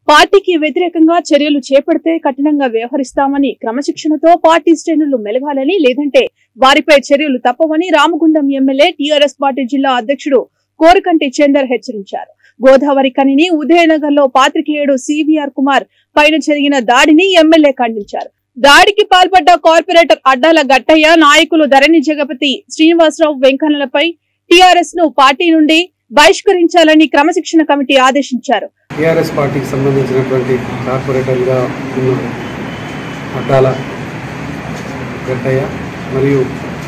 పార్టీకి వ్యతిరేకంగా చర్యలు చేపడితే కఠినంగా వ్యవహరిస్తామని, క్రమశిక్షణతో పార్టీ శ్రేణులు మెలగాలని, లేదంటే వారిపై చర్యలు తప్పవని రామగుండం ఎమ్మెల్యే టీఆర్ఎస్ పార్టీ జిల్లా అధ్యక్షుడు కోరికంటి చందర్ హెచ్చరించారు. గోదావరి కనిని ఉదయనగర్ లో పాత్రికేయుడు సివిఆర్ కుమార్ పైన జరిగిన దాడిని ఎమ్మెల్యే ఖండించారు. దాడికి పాల్పడ్డ కార్పొరేటర్ అడ్డాల గట్టయ్య, నాయకులు ధరణి జగపతి, శ్రీనివాసరావు, వెంకన్నలపై టీఆర్ఎస్ ను పార్టీ నుండి బహిష్కరించాలని క్రమశిక్షణ కమిటీ ఆదేశించారు. టీఆర్ఎస్ పార్టీకి సంబంధించినటువంటి కార్పొరేటర్గా ఉన్న అడ్డాల గట్టయ్య మరియు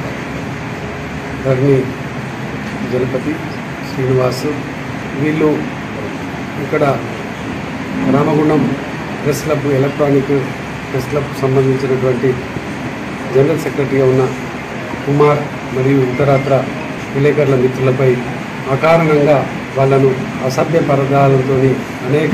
ధరణి జగపతి, శ్రీనివాస్ వీళ్ళు ఇక్కడ Ramagundam press club, electronic press club సంబంధించినటువంటి జనరల్ సెక్రటరీగా ఉన్న కుమార్ మరియు ఇతరత్ర విలేకరుల మిత్రులపై అకారణంగా వాళ్ళను అసభ్య పదాలతో అనేక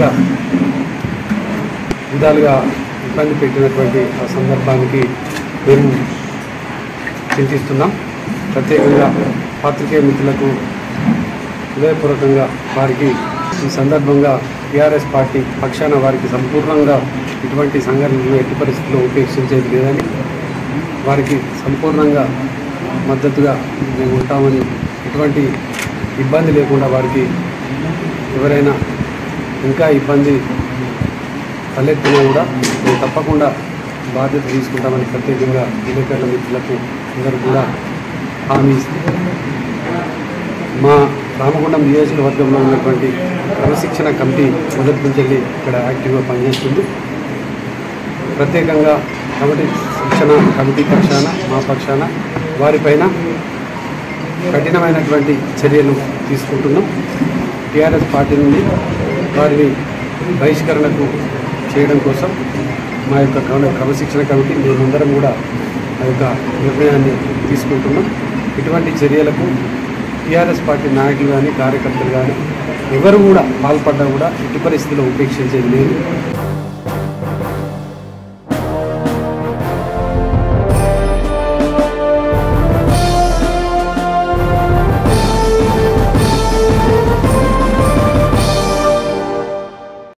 విధాలుగా ఇబ్బంది పెట్టినటువంటి ఆ సందర్భానికి మేము చింతిస్తున్నాం. ప్రత్యేకంగా పాత్రికేయ మిత్రులకు హృదయపూర్వకంగా వారికి ఈ సందర్భంగా టీఆర్ఎస్ పార్టీ పక్షాన వారికి సంపూర్ణంగా ఇటువంటి సంఘటనలు ఎట్టి పరిస్థితుల్లో ఉపేక్షించేది లేదని, వారికి సంపూర్ణంగా మద్దతుగా మేము ఉంటామని, ఎటువంటి ఇబ్బంది లేకుండా వారికి ఎవరైనా ఇంకా ఇబ్బంది తలెత్తినా కూడా మేము తప్పకుండా బాధ్యత తీసుకుంటామని ప్రత్యేకంగా విలేకరుల మిత్రులకు అందరూ కూడా హామీ ఇస్తూ, మా రామగుండం నియోజకవర్గంలో ఉన్నటువంటి క్రమశిక్షణ కమిటీ మొదటి నుంచి వెళ్ళి ఇక్కడ యాక్టివ్గా పనిచేస్తుంది. ప్రత్యేకంగా శిక్షణ కమిటీ పక్షాన, మా పక్షాన వారిపైన కఠినమైనటువంటి చర్యలు తీసుకుంటున్నాం. టీఆర్ఎస్ పార్టీ నుండి వారిని బహిష్కరణకు చేయడం కోసం మా యొక్క క్రమశిక్షణ కమిటీ మేమందరం కూడా ఆ యొక్క నిర్ణయాన్ని తీసుకుంటున్నాం. ఇటువంటి చర్యలకు టీఆర్ఎస్ పార్టీ నాయకులు కానీ, కార్యకర్తలు కానీ ఎవరు కూడా పాల్పడ్డా కూడా ఎట్టి పరిస్థితుల్లో ఉపేక్షించేది లేదు.